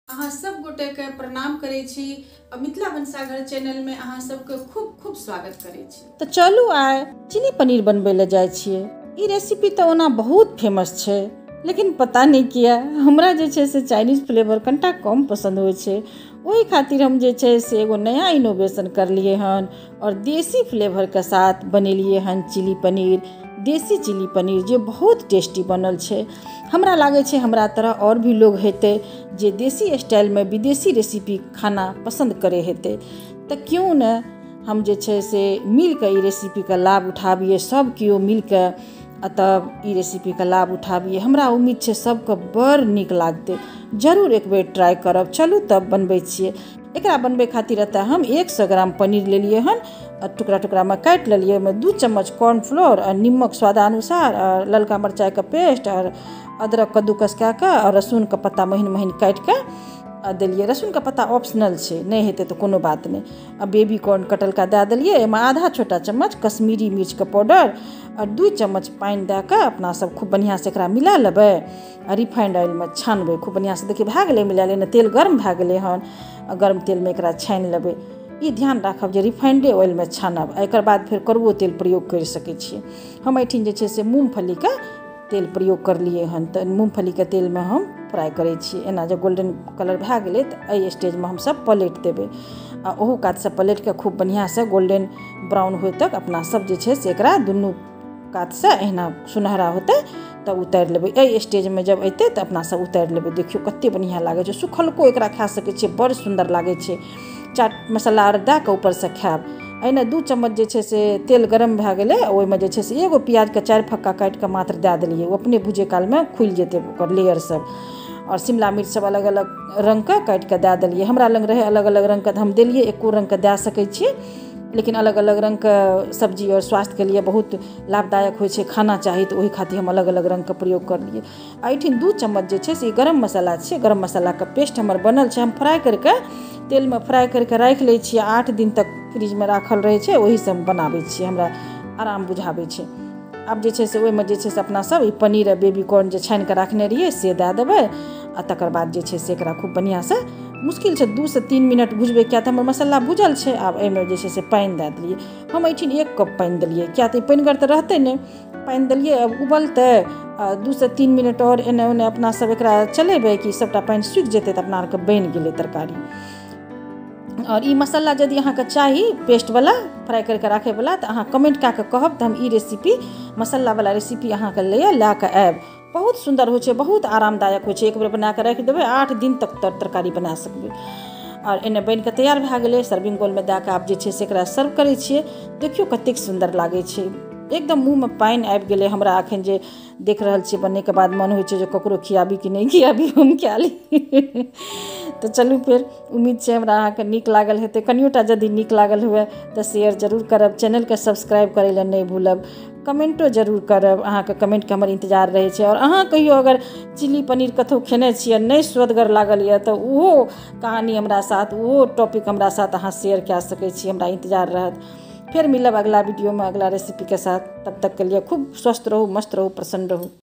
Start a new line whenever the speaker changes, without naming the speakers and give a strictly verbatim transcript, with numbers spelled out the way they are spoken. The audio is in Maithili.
अहाँ सब गोटे के प्रणाम करे छी। मिथिला भनसाघर चैनल में अहाँ सबके खूब खूब स्वागत करे छी।
तो चलू आइ चिली पनीर बनबे ले जाय छियै। ई रेसिपी तो ओना बहुत फेमस छै, लेकिन पता नहीं किया हमरा जे छै से चाइनीज फ्लेवर कनिटा कम पसंद होय छै। ओही खातिर हम जे छै से एगो नया इनोवेशन करलिए हन और देसी फ्लेवर के साथ बनेलिए हन चिली पनीर, देसी चिली पनीर जे बहुत टेस्टी बनल छै। हमरा लागे छै हमरा तरह और भी लोग हेते जे देसी स्टाइल में विदेशी रेसिपी खाना पसंद करे हेते, तो क्यों न हम जे छै से मिल के ई रेसिपी का लाभ उठाबिए। सब केओ मिल के तब ई रेसिपी का लाभ उठाबिए। हमरा उम्मीद छै सबके बड़ नीक लागते, जरूर एक बेर ट्राई करब। चलू तब बनबै छियै। एकरा बनबै खातिर एतऽ हम एक सौ ग्राम पनीर ले लिए हन और टुकड़ा टुकड़ा में काट लेलिए। में दू चम्मच कॉर्नफ्लोर और नमक स्वादानुसार और ललका मिरचाई का पेस्ट और अदरक कद्दूकस कऽ के और रसुन का पत्ता महीन महीन काट के दिलिए। रसुन का पत्ता ऑप्शनल छै, नहीं हेते तो कोनो बात नहीं। अब बेबी कॉर्न कटल का दे दिलिए। एहिमे आधा छोटा चम्मच कश्मीरी मिर्च का पाउडर और दू चम्मच पानी दे के अपना सब खूब बढ़िया से एकरा मिला लेबै। और रिफाइंड ऑयल में छानबै खूब बढ़िया से। देखिए भए गेलै मिला लेने, तेल गर्म भए गेलै हन। गर्म तेल में एकरा छानि लेबै। ई ध्यान राखब जे रिफाइंडे ऑयल में छानब। एकर बाद फिर कड़ुओ तेल प्रयोग कर सकै छियै। हम एहिठिन जे छै से मूंगफली का तेल प्रयोग करलिए हन, तो मूंगफली के तेल में हम फ्राई करे छी। एना जब गोल्डन कलर भए गेलै तो एहि स्टेज में हम सब पलट देबै। आ ओहो कात से पलट के खूब बढ़िया से गोल्डन ब्राउन होय तक अपना सब जे छै से एकरा दुनू कात से एहना सुनहरा होते तब उतारि लेबै। एहि स्टेज में जब अयतै तो अपना सब उतारि लेबै। देखियो कते बढ़िया लागे छै। सुखलको एकरा खा सकै छियै, बड़ सुंदर लागे छै। चाट मसाला आर दे के ऊपर से खायब। एने दू चम्मच जे छै से तेल गरम भए गेलै। ओहिमे जे छै से एगो प्याज के चारि फक्का काटि के मात्र दे देलिए। ओ अपने भुजे काल में खुलि जेतै ओकर लेयर सब। और शिमला मिर्च सब अलग अलग रंग के काटि के दे देलिए। हमरा लग रहे अलग अलग रंग के हम देलिए। एको रंग के दे सकै छियै, लेकिन अलग अलग रंग के सब्जी और स्वास्थ्य के लिए बहुत लाभदायक होय छै खाना चाही, तो ओही खातिर हम अलग अलग रंग के प्रयोग करलिए। एहिठिन दू चम्मच जे छै से गरम मसाला छै। गरम मसाला के पेस्ट हमर बनल छै। हम फ्राई करके तेल में फ्राई करके राख ले छियै। आठ दिन तक फ्रिज में राखल रहे छै। ओही से हम बनाबै छियै, हमरा आराम बुझाबै छै। आब जे छै से ओहिमे जे छै से अपना सब ई पनीर आ बेबी कॉर्न जे छानि के राखने रहिए से दे देबै। आ तकर बाद जे छै से एकरा खूब बढ़िया से मुश्किल से दू से तीन मिनट भुजबै, किया तऽ हमर मसाला भुजल छै। आब एहिमे जे छै से पानि दे देलिए। हम एहिठिन एक कप पानि देलिए, किया तऽ पानिगर तऽ रहतै नहि। पानि देलिए, अब उबलतै। दू से तीन मिनट और एने ओने अपना सब एकरा चलेबै कि सबटा पानि सूखि जेतै तऽ अपना आरके बनि गेलै तरकारी। और ई मसाला यदि अहाँके चाही पेस्ट वाला फ्राई करके राखे वाला तो अहाँ कमेंट कऽ के कहब, तो हम ई रेसिपी मसाला वाला रेसिपी अहाँके लिए ला के आयब। बहुत सुंदर हो छै, बहुत आरामदायक हो छै। एक बेर बना के राख देबै, आठ दिन तक तर तरकारी बना सकबै। और एने बनि के तैयार भए गेलै। सर्विंग बोल में दे के आब जे छै से एकरा सर्व करै छियै। देखियो कतेक सुंदर लागे छै। एकदम मुँह में पानि आबि गेलै हमरा। एखन जे देख रहल छियै बनने के बाद मन होइ छै जे ककरो खियाबी कि नहीं खियाबी, हम खा ली। तो चलू फिर, उम्मीद छै हमरा अहाँके नीक लागल हेतै। कनियोटा यदि नीक लागल हुए तो शेयर जरूर करब। चैनल के सब्सक्राइब करै लए नहीं भूलब। कमेंटो जरूर करब, अहाँके कमेंट के हमर इंतजार रहे छै। और अहाँ कहियो अगर चिली पनीर कतौ खेने छियै नहीं स्वदगर लागल यऽ तो ओहो कहानी हमरा साथ, ओहो टॉपिक हमरा साथ अहाँ शेयर कए सकै छी। हमरा इंतजार रहत। फिर मिलब अगला वीडियो में अगला रेसिपी के साथ। तब तक के लिए खूब स्वस्थ रहू, मस्त रहू, प्रसन्न रहू।